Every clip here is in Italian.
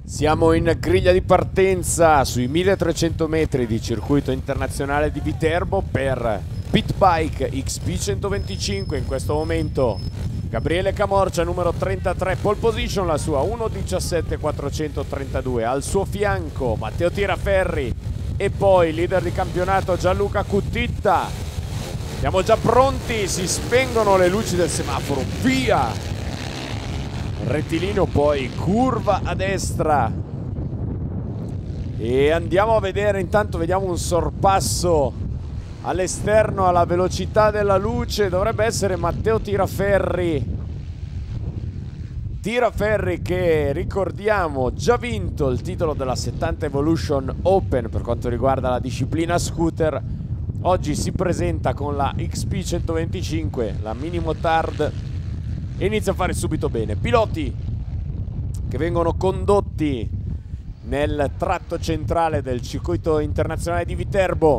Siamo in griglia di partenza sui 1300 metri di circuito internazionale di Viterbo per Pit Bike XP125. In questo momento Gabriele Camorcia, numero 33, pole position, la sua 1.17.432. Al suo fianco Matteo Tiraferri e poi leader di campionato Gianluca Cuttitta. Siamo già pronti, si spengono le luci del semaforo, via! Rettilineo, poi curva a destra e andiamo a vedere. Intanto vediamo un sorpasso all'esterno alla velocità della luce. Dovrebbe essere Matteo Tiraferri che, ricordiamo, già vinto il titolo della 70 Evolution Open per quanto riguarda la disciplina scooter. Oggi si presenta con la XP125, la mini motard, e inizia a fare subito bene. Piloti che vengono condotti nel tratto centrale del circuito internazionale di Viterbo,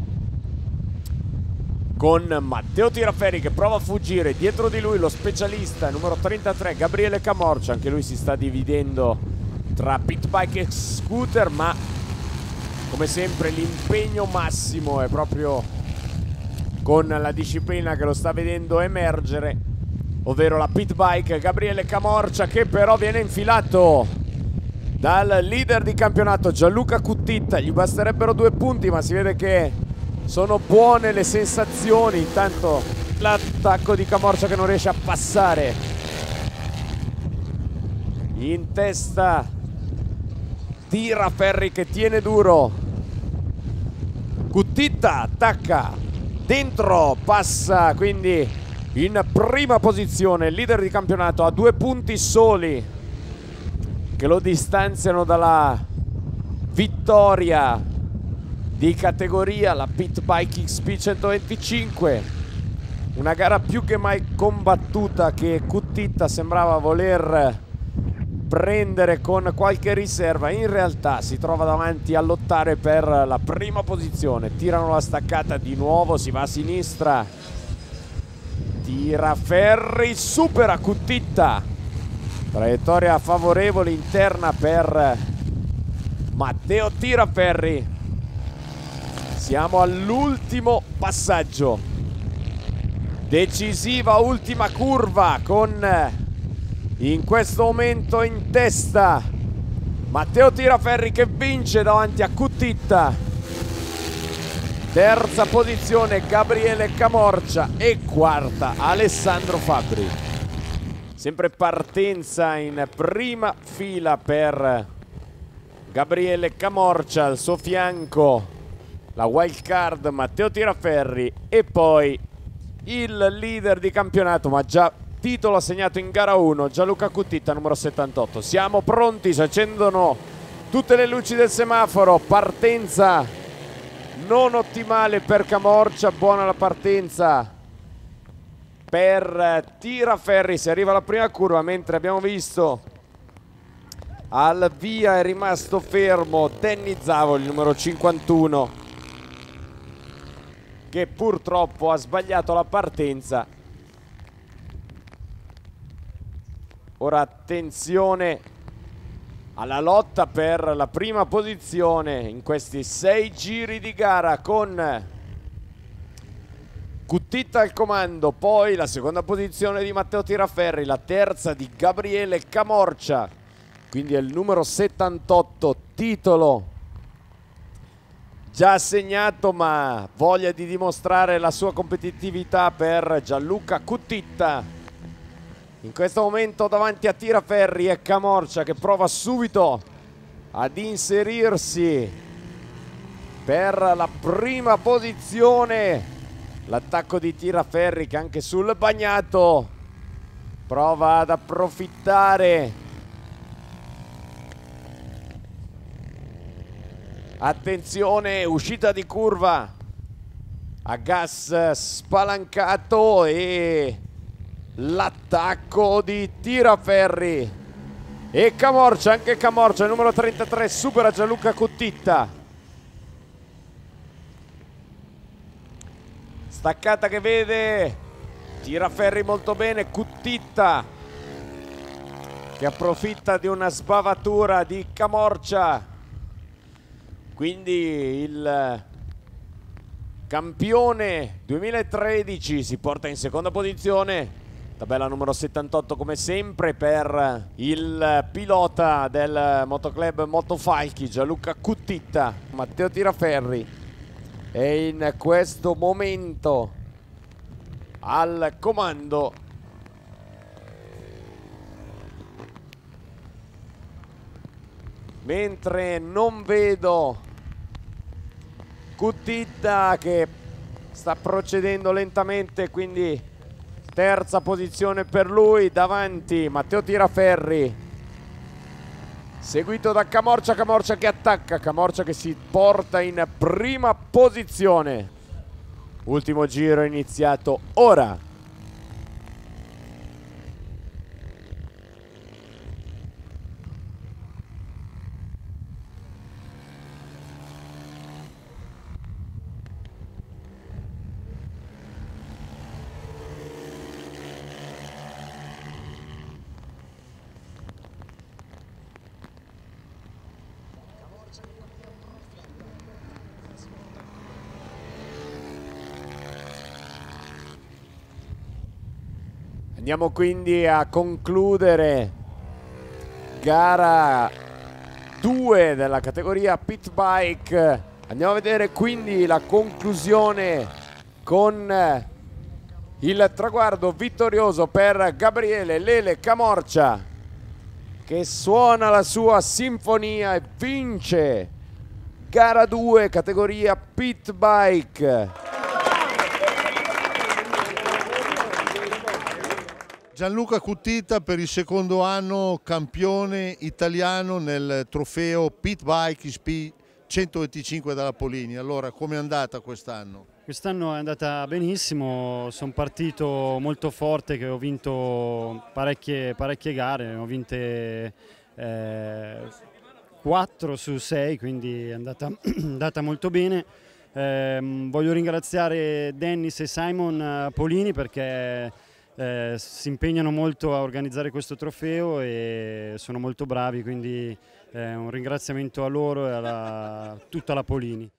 con Matteo Tiraferri che prova a fuggire, dietro di lui lo specialista numero 33 Gabriele Camorcia. Anche lui si sta dividendo tra pit bike e scooter, ma come sempre l'impegno massimo è proprio con la disciplina che lo sta vedendo emergere, ovvero la pit bike. Gabriele Camorcia che però viene infilato dal leader di campionato Gianluca Cuttitta. Gli basterebbero 2 punti, ma si vede che sono buone le sensazioni. Intanto l'attacco di Camorcia che non riesce a passare. In testa Tiraferri che tiene duro. Cuttitta attacca dentro, passa quindi in prima posizione. Il leader di campionato a 2 punti soli che lo distanziano dalla vittoria di categoria, la Pit Bike XP125. Una gara più che mai combattuta che Cuttitta sembrava voler prendere con qualche riserva. In realtà si trova davanti a lottare per la prima posizione. Tirano la staccata di nuovo, si va a sinistra. Tiraferri supera Cuttitta, traiettoria favorevole interna per Matteo Tiraferri. Siamo all'ultimo passaggio, decisiva ultima curva, con in questo momento in testa Matteo Tiraferri che vince davanti a Cuttitta. Terza posizione Gabriele Camorcia e quarta Alessandro Fabbri. Sempre partenza in prima fila per Gabriele Camorcia, al suo fianco la wild card Matteo Tiraferri e poi il leader di campionato, ma già titolo assegnato in gara 1, Gianluca Cuttitta, numero 78. Siamo pronti, si accendono tutte le luci del semaforo. Partenza non ottimale per Camorcia, buona la partenza per Tiraferri. Si arriva alla prima curva, mentre abbiamo visto al via è rimasto fermo Danny Zavoli, numero 51, che purtroppo ha sbagliato la partenza. Ora attenzione alla lotta per la prima posizione in questi 6 giri di gara, con Cuttitta al comando, poi la seconda posizione di Matteo Tiraferri, la terza di Gabriele Camorcia, quindi è il numero 78, titolo già assegnato, ma voglia di dimostrare la sua competitività per Gianluca Cuttitta. In questo momento davanti a Tiraferri è Camorcia che prova subito ad inserirsi per la prima posizione. L'attacco di Tiraferri che anche sul bagnato prova ad approfittare. Attenzione, uscita di curva a gas spalancato e l'attacco di Tiraferri e Camorcia, anche Camorcia, il numero 33, supera Gianluca Cuttitta. Staccata che vede Tiraferri molto bene, Cuttitta che approfitta di una sbavatura di Camorcia, quindi il campione 2013 si porta in seconda posizione. Tabella numero 78 come sempre per il pilota del motoclub Motofalchi, Gianluca Cuttitta. Matteo Tiraferri è in questo momento al comando. Mentre non vedo Cuttitta, che sta procedendo lentamente, quindi terza posizione per lui. Davanti Matteo Tiraferri, seguito da Camorcia, Camorcia che attacca, Camorcia che si porta in prima posizione. Ultimo giro iniziato ora. Andiamo quindi a concludere gara 2 della categoria Pit Bike. Andiamo a vedere quindi la conclusione con il traguardo vittorioso per Gabriele Lele Camorcia, che suona la sua sinfonia e vince gara 2 categoria Pit Bike. Gianluca Cuttitta per il secondo anno campione italiano nel trofeo Pit Bike XP 125 dalla Polini. Allora, come è andata quest'anno? Quest'anno è andata benissimo, sono partito molto forte, che ho vinto parecchie gare, ho vinte 4 su 6, quindi è andata molto bene. Voglio ringraziare Dennis e Simon Polini perché si impegnano molto a organizzare questo trofeo e sono molto bravi, quindi un ringraziamento a loro e a tutta la Polini.